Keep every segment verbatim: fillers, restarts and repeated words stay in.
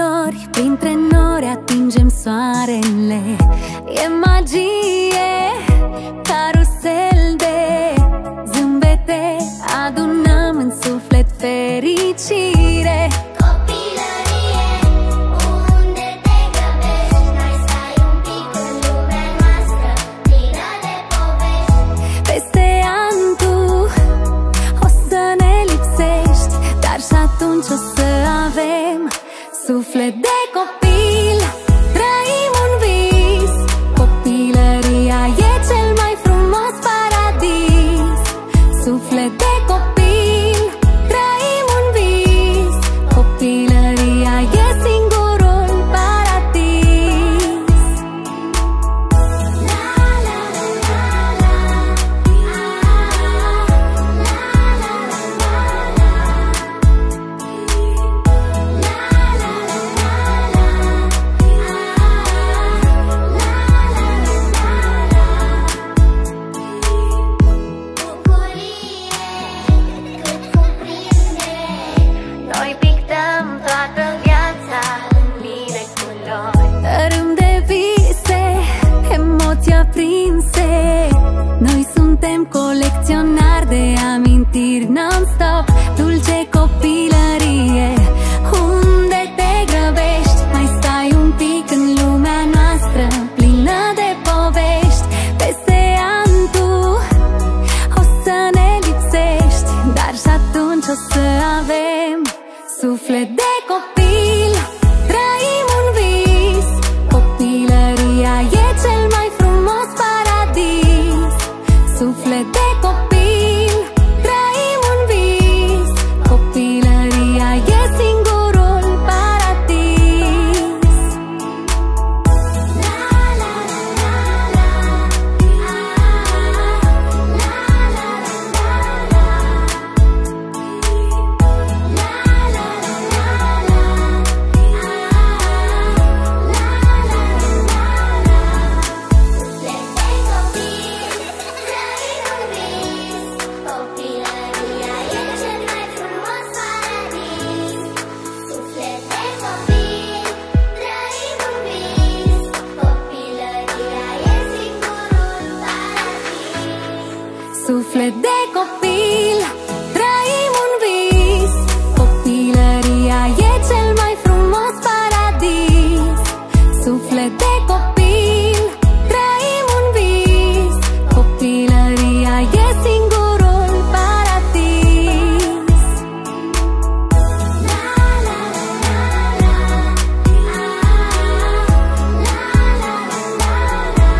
culori, printre nori atingem soarele. E magie, carusel de zâmbete, adunăm în suflet fericire. Copilărie, unde te grăbești, mai stai un pic în lumea noastră, plină de povești. Peste an tu o să ne lipsești, dar și atunci o să avem suflet de copil. Trăim un vis, copilăria e cel mai frumos paradis. Suflet de copil, trăim un vis, copilăria e singurul paradis. La la la la la, Noi pictăm toată viața în mii de culori, tărâm de vise, emoții aprinse. Noi suntem colecționari de amintiri non-stop. Dulce copilărie, unde te grăbești, mai stai un pic în lumea noastră, plină de povești. Peste an tu o să ne lipsești, dar și atunci o să avem suflet de copil. Trăim un vis, copilăria e cel mai frumos paradis. Suflet de copil, trăim un vis, copilăria e singurul paradis. la la la la la, la la la Suflet de copil, trăim un vis, copilăria e cel mai frumos paradis. Suflet de copil, trăim un vis, copilăria e singurul paradis. La la la la la, la la la la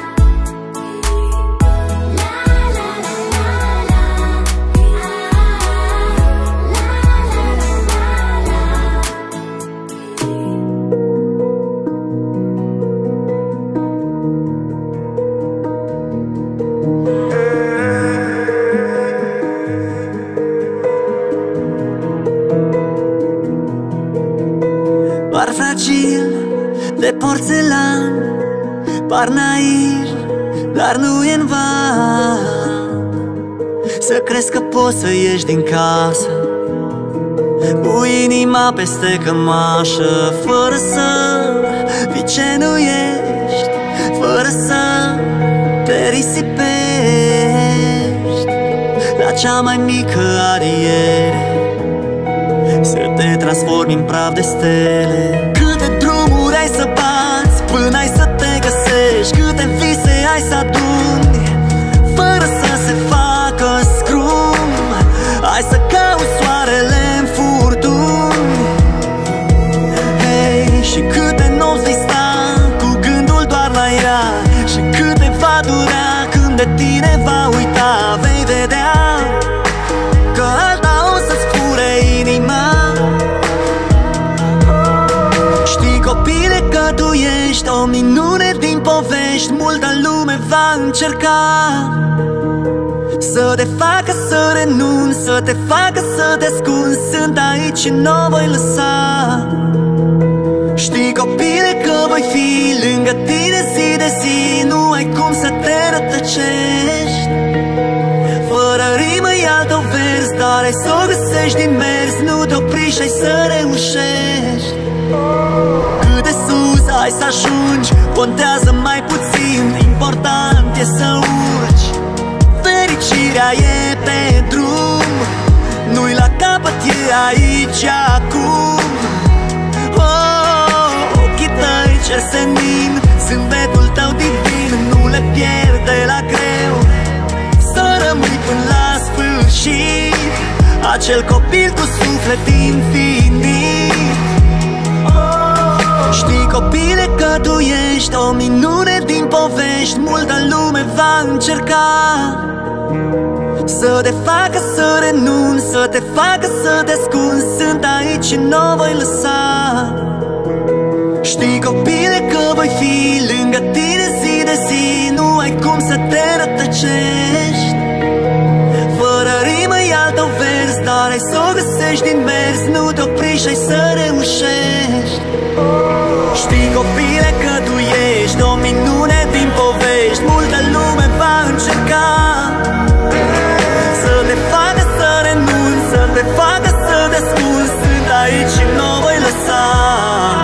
Par fragil de porțelan, par naiv, dar nu e în van să crezi că poți să ieși din casă cu inima peste cămașă, fără să fii ce nu ești, fără să te risipești la cea mai mică adiere, să te transformi în praf de stele. Câte drumuri ai să bați până ai să te găsești, câte vise ai să aduni fără să se facă scrum. Hai să cauți soarele în furtuni, hey, și câte nopți vei sta cu gândul doar la ea, și câte va dura când de tine va uita. Vei vedea că alta o să-ți fure inima. Știi, copile, că tu ești o minune din povești. Multă lume va încerca să te facă să renunți, să te facă să te ascunzi. Sunt aici și nu voi lăsa. Știi, copile, că voi fi lângă tine zi de zi. Nu ai cum să te rătăcești. Fără rimă e altă vers, dar ai să o găsești din mers. Nu te opri și ai să reușești. Cât de sus ai să ajungi, contează mai puțin, important e să urci. Fericirea e pe drum, nu-i la capăt, e aici acum. Oh, ochii tăi ce senin, zâmbetul tău divin, nu le pierde la greu. Să rămâi până la sfârșit acel copil cu suflet infinit. Știi, copile, că tu ești o minune din povești. Multă lume va încerca să te facă să renunți, să te facă să te ascunzi. Sunt aici și nu voi lăsa. Știi, copile, că voi fi lângă tine zi de zi. Nu ai cum să te rătăcești. Fără rimă e altă vers, dar ai să o găsești din mers. Nu te opri și ai să reușești. Știi, copile, că tu ești o minune din povești. Multă lume va încerca să te facă să renunți, să te facă să te ascunzi. Sunt aici și nu voi lăsa.